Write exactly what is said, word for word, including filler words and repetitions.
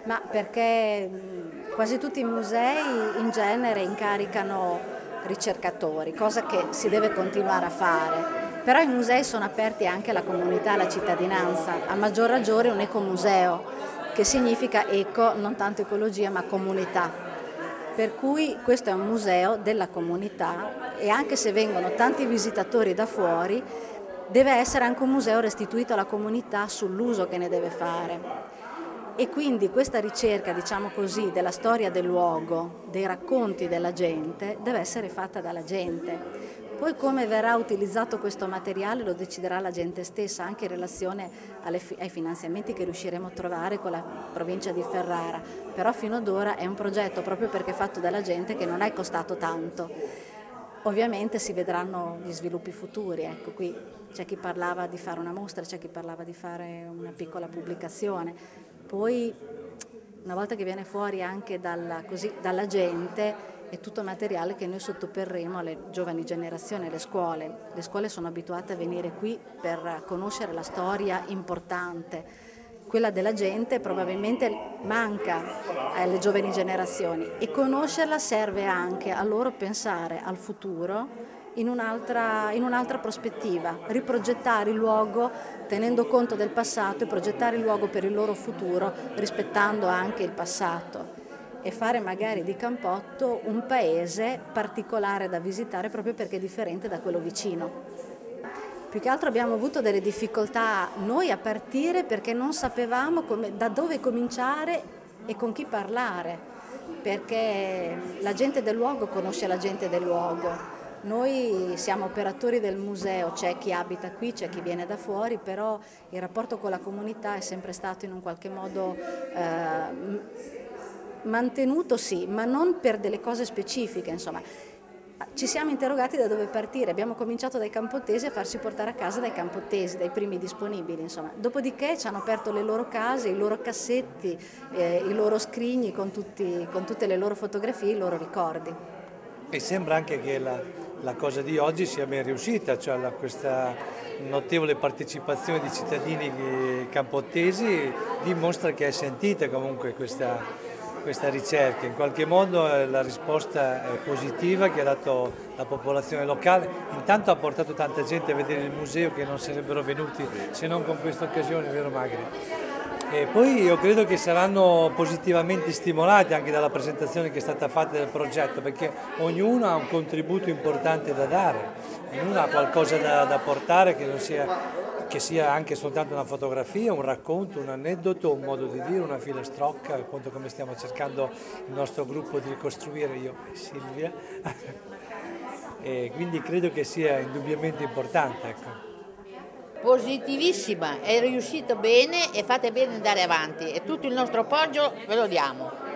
Ma perché mh, quasi tutti i musei in genere incaricano ricercatori, cosa che si deve continuare a fare. Però i musei sono aperti anche alla comunità, alla cittadinanza, a maggior ragione un ecomuseo, che significa eco, non tanto ecologia, ma comunità. Per cui questo è un museo della comunità e anche se vengono tanti visitatori da fuori, deve essere anche un museo restituito alla comunità sull'uso che ne deve fare. E quindi questa ricerca, diciamo così, della storia del luogo, dei racconti della gente, deve essere fatta dalla gente. Poi come verrà utilizzato questo materiale lo deciderà la gente stessa, anche in relazione alle, ai finanziamenti che riusciremo a trovare con la provincia di Ferrara. Però fino ad ora è un progetto, proprio perché è fatto dalla gente, che non è costato tanto. Ovviamente si vedranno gli sviluppi futuri, ecco, qui c'è chi parlava di fare una mostra, c'è chi parlava di fare una piccola pubblicazione. Poi, una volta che viene fuori anche dalla, così, dalla gente, è tutto materiale che noi sottoporremo alle giovani generazioni, alle scuole. Le scuole sono abituate a venire qui per conoscere la storia importante. Quella della gente probabilmente manca alle giovani generazioni e conoscerla serve anche a loro pensare al futuro in un'altra in un'altra prospettiva, riprogettare il luogo tenendo conto del passato e progettare il luogo per il loro futuro rispettando anche il passato e fare magari di Campotto un paese particolare da visitare proprio perché è differente da quello vicino. Più che altro abbiamo avuto delle difficoltà noi a partire perché non sapevamo come, da dove cominciare e con chi parlare, perché la gente del luogo conosce la gente del luogo. Noi siamo operatori del museo, c'è chi abita qui, c'è chi viene da fuori, però il rapporto con la comunità è sempre stato in un qualche modo eh, mantenuto, sì, ma non per delle cose specifiche, insomma. Ci siamo interrogati da dove partire, abbiamo cominciato dai campottesi a farci portare a casa dai campottesi, dai primi disponibili, insomma. Dopodiché ci hanno aperto le loro case, i loro cassetti, eh, i loro scrigni con, tutti, con tutte le loro fotografie, i loro ricordi. E sembra anche che la, la cosa di oggi sia ben riuscita, cioè la, questa notevole partecipazione di cittadini campottesi dimostra che è sentita comunque questa questa ricerca, in qualche modo la risposta è positiva che ha dato la popolazione locale, intanto ha portato tanta gente a vedere il museo che non sarebbero venuti se non con questa occasione, vero Magri? E poi io credo che saranno positivamente stimolati anche dalla presentazione che è stata fatta del progetto, perché ognuno ha un contributo importante da dare, ognuno ha qualcosa da, da portare che non sia che sia anche soltanto una fotografia, un racconto, un aneddoto, un modo di dire, una filastrocca, appunto come stiamo cercando il nostro gruppo di ricostruire io e Silvia, e quindi credo che sia indubbiamente importante. Ecco. Positivissima, è riuscito bene e fate bene andare avanti e tutto il nostro appoggio ve lo diamo.